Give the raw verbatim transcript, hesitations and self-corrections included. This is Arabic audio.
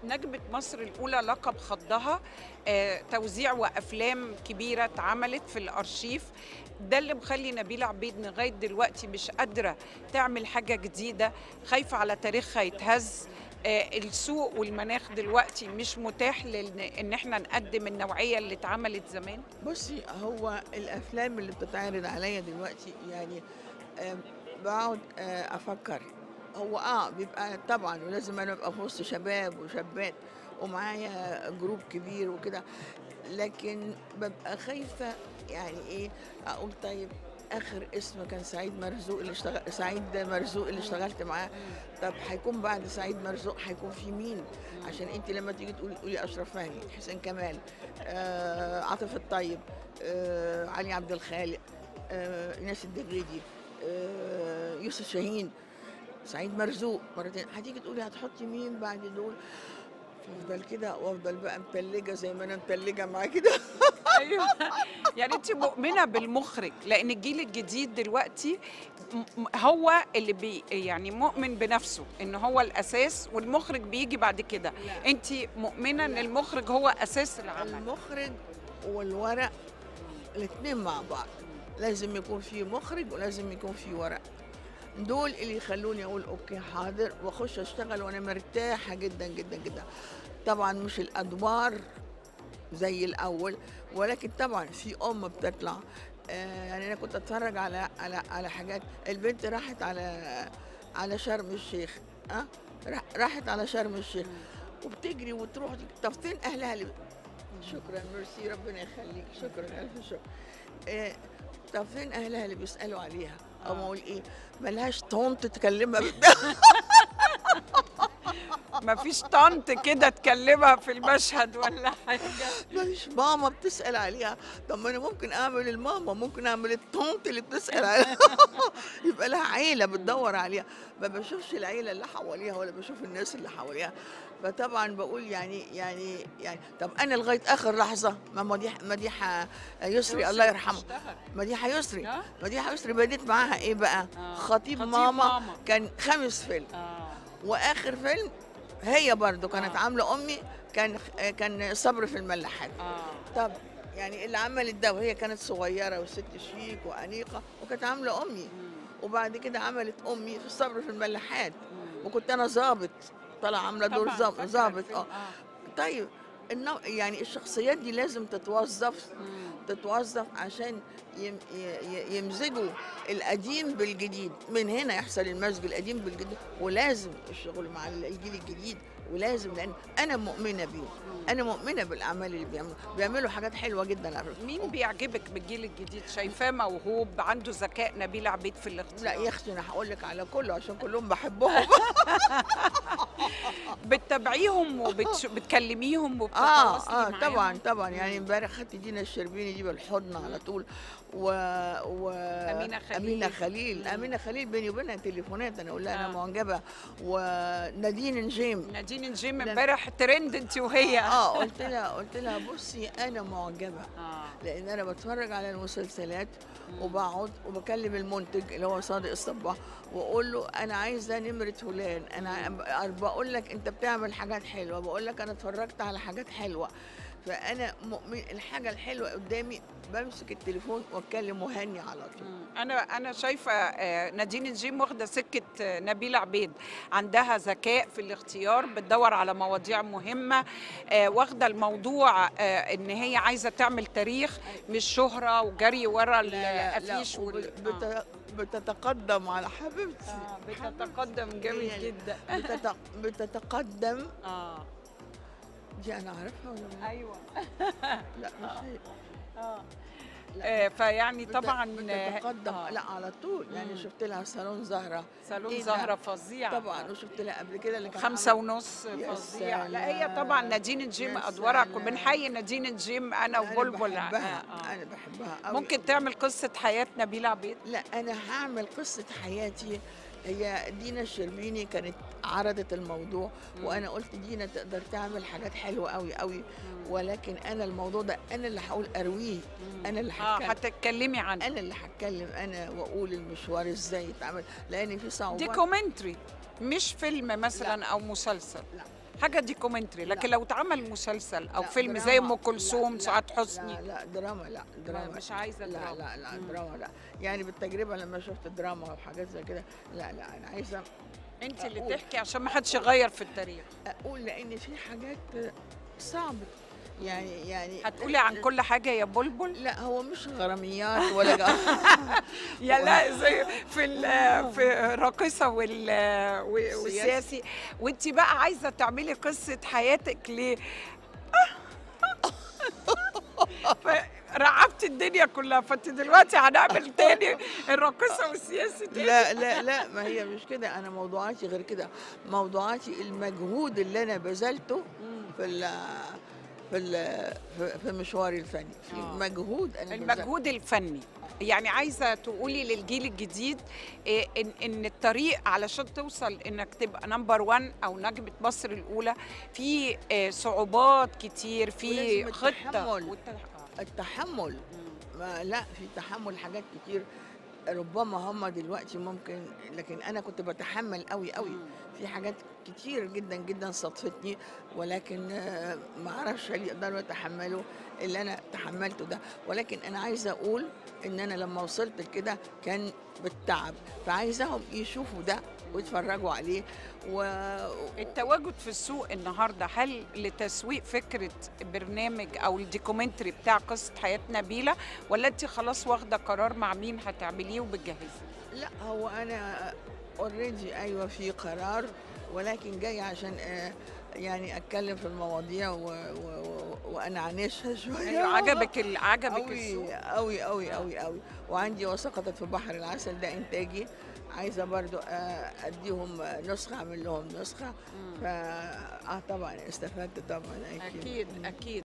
نجمة مصر الأولى لقب خضها. آه، توزيع وأفلام كبيرة اتعملت في الأرشيف. ده اللي مخلي نبيلة عبيد لغاية دلوقتي مش قادرة تعمل حاجة جديدة، خايفة على تاريخها يتهز. آه، السوق والمناخ دلوقتي مش متاح لان إن احنا نقدم النوعية اللي اتعملت زمان. بصي، هو الافلام اللي بتتعرض عليا دلوقتي يعني آم، بقعد آه، افكر. هو اه بيبقى طبعا، ولازم انا ابقى في وسط شباب وشابات ومعايا جروب كبير وكده، لكن ببقى خايفة. يعني ايه؟ اقول طيب، اخر اسم كان سعيد مرزوق اللي اشتغل سعيد مرزوق اللي اشتغلت معاه. طب هيكون بعد سعيد مرزوق هيكون في مين؟ عشان انت لما تيجي تقولي تقولي اشرف فهمي، حسين كمال، آه عاطف الطيب، آه علي عبد الخالق، آه ايناس الدغيدي، آه يوسف شاهين، سعيد مرزوق مرتين، هتيجي تقولي هتحطي مين بعد دول؟ افضل كده وافضل بقى متلجه زي ما انا متلجه معاه كده. ايوه. يعني انت مؤمنه بالمخرج، لان الجيل الجديد دلوقتي م- م- هو اللي بي يعني مؤمن بنفسه ان هو الاساس والمخرج بيجي بعد كده. لا، انت مؤمنه ان لا، المخرج هو اساس العمل؟ المخرج والورق الاتنين مع بعض. لازم يكون في مخرج ولازم يكون في ورق. دول اللي يخلوني اقول اوكي حاضر واخش اشتغل وانا مرتاحه جدا جدا جدا. طبعا مش الادوار زي الاول، ولكن طبعا في ام بتطلع. آه يعني انا كنت اتفرج على على على حاجات. البنت راحت على على شرم الشيخ. اه راح- راحت على شرم الشيخ وبتجري وتروح. طب فين اهلها اللي... شكرا، ميرسي، ربنا يخليك، شكرا الف شكر. آه طب فين اهلها اللي بيسالوا عليها؟ او آه. اقول ايه، ملهاش طنط تكلمها. ما فيش طنط كده تكلمها في المشهد ولا حاجه؟ مفيش ماما بتسأل عليها. طب ما انا ممكن اعمل الماما، ممكن اعمل الطنط اللي بتسأل عليها. يبقى لها عيلة بتدور عليها. ما بشوفش العيلة اللي حواليها ولا بشوف الناس اللي حواليها. فطبعا بقول يعني يعني يعني طب انا لغاية اخر لحظة، ما مديح مديحة يسري الله يرحمه، اشتغل. مديحة يسري اه. مديحة يسري بديت معاها ايه بقى؟ آه. خطيب خطيب ماما. ماما. كان خامس فيلم، اه. واخر فيلم هي برضو كانت آه. عامله امي. كان كان صبر في الملاحات. اه. طب يعني اللي عملت ده وهي كانت صغيره وست شيك وانيقه وكانت عامله امي، مم. وبعد كده عملت امي في الصبر في الملاحات، مم. وكنت انا ظابط طالعه عامله دور طبعا ظابط فاكره ظابط الفيلم. اه. اه. طيب، النوع يعني الشخصيات دي لازم تتوظف مم. تتوظف عشان يم ي- يمزجوا القديم بالجديد. من هنا يحصل المزج القديم بالجديد، ولازم الشغل مع الجيل الجديد، ولازم، لان انا مؤمنه بيه. انا مؤمنه بالاعمال اللي بيعملوا بيعملوا حاجات حلوه جدا على فكرة. مين بيعجبك بالجيل الجديد؟ شايفاه موهوب عنده ذكاء؟ نبيلة عبيد في لا الاختيار. يا اختي، انا هقول لك على كله عشان كلهم بحبهم. بتتابعيهم وبتكلميهم اه وبتتواصلي اه معاهم؟ طبعا طبعا. يعني مم. امبارح خدت دينا الشربيني دي بالحضن على طول. و و أمينة خليل. امينه خليل مم. امينه خليل بيني وبينها تليفونات، انا اقول لها انا آه. معجبه. ونادين نجيم. نادين الجيم لا. امبارح ترند انت وهي. اه قلت لها قلت لها بصي انا معجبه، اه. لان انا بتفرج على المسلسلات مم. وبقعد وبكلم المنتج اللي هو صادق الصباح، واقول له انا عايزه نمره فلان. انا بقول لك انت بتعمل حاجات حلوه، بقول لك انا اتفرجت على حاجات حلوه. فانا مؤمن الحاجه الحلوه قدامي بمسك التليفون واتكلم وهني على طول. مم. انا انا شايفه آه، نادين الجيم واخده سكه آه، نبيلة عبيد. عندها ذكاء في الاختيار، بتدور على مواضيع مهمه. آه، واخده الموضوع آه، ان هي عايزه تعمل تاريخ، مش شهره وجري ورا لا لا لا، الافيش وال... آه. وبت- بتتقدم على حبيبتي. اه بتتقدم جامد هي جدا. بتت- بتتقدم. اه. دي انا عارفها ولا لا؟ ايوه. لا مش هي. اه. لا آه، فيعني بت- طبعا بتتقدم. آه. لا على طول. يعني مم. شفت لها صالون زهره. صالون إيه ده؟ زهرة فظيعة. طبعا. وشفت لها قبل كده اللي كان خمسة عامل. ونص يا فظيع. لا هي طبعا سلام، نادين الجيم يا أدوارها سلام. بنحيي نادين الجيم أنا لا انا وبلبل. آه. بحبها، آه. انا بحبها قوي. ممكن تعمل قصة حياة نبيلة عبيد؟ لا انا هعمل قصه حياتي. هي دينا الشربيني كانت عرضت الموضوع، مم. وانا قلت دينا تقدر تعمل حاجات حلوه قوي قوي، مم. ولكن انا الموضوع ده انا اللي هقول ارويه. مم. انا اللي اه هتكلم هتتكلمي عنه. انا اللي هتكلم انا واقول المشوار ازاي يتعمل، لان في صعوبات. ديكومنتري مش فيلم مثلا لا. أو مسلسل. لا حاجه دوكيومنتري، لكن لا. لو اتعمل مسلسل او لا، فيلم زي دراما. ام كلثوم، لا، سعاد لا، حسني. لا لا دراما، لا دراما مش عايزه لا دراما. لا لا مم. دراما لا. يعني بالتجربه لما شفت دراما وحاجات زي كده، لا لا انا عايزه انت اللي أقول. تحكي عشان ما حدش يغير في التاريخ. اقول لان في حاجات صعبه، يعني يعني هتقولي عن كل حاجه يا بلبل؟ لا هو مش غراميات ولا جا. يا لا، زي في ال- في الراقصه وال- والسياسي. وانت بقى عايزه تعملي قصه حياتك ليه؟ رعبت الدنيا كلها، فانت دلوقتي هنعمل تاني الراقصه والسياسي تاني. لا لا لا ما هي مش كده، انا موضوعاتي غير كده. موضوعاتي المجهود اللي انا بذلته في ال في ال في- في مشواري الفني، في آه. مجهود انا بذلته. المجهود الفني. يعني عايزه تقولي للجيل الجديد إيه، ان ان الطريق علشان توصل انك تبقى نمبر واحد او نجمه مصر الاولى في آه، صعوبات كتير، في ولازم خطه التحمل. والت- التحمل. مم. ما لا في تحمل حاجات كتير، ربما هم دلوقتي ممكن، لكن انا كنت بتحمل قوي قوي مم. في حاجات كتير جدا جدا صدفتني، ولكن آه، ما اعرفش هل يقدروا يتحملوا اللي انا تحملته ده. ولكن انا عايزه اقول ان انا لما وصلت لكده كان بالتعب، فعايزاهم يشوفوا ده ويتفرجوا عليه. و التواجد في السوق النهارده، هل لتسويق فكره برنامج او الدوكيومنتري بتاع قصه حياه نبيله، ولا انت خلاص واخده قرار مع مين هتعمليه وبتجهزي؟ لا هو انا اوريدي ايوه في قرار، ولكن جاي عشان آه، يعني اتكلم في المواضيع و... و... و... وانا عنيشها شويه. أيوة، عجبك ال- عجبك قوي السوق؟ قوي قوي قوي قوي. وعندي وسقطت في بحر العسل ده انتاجي، عايزه برضو آه، اديهم نسخه، اعمل لهم نسخه. مم. ف اه طبعا استفدت طبعا اكيد. اكيد اكيد.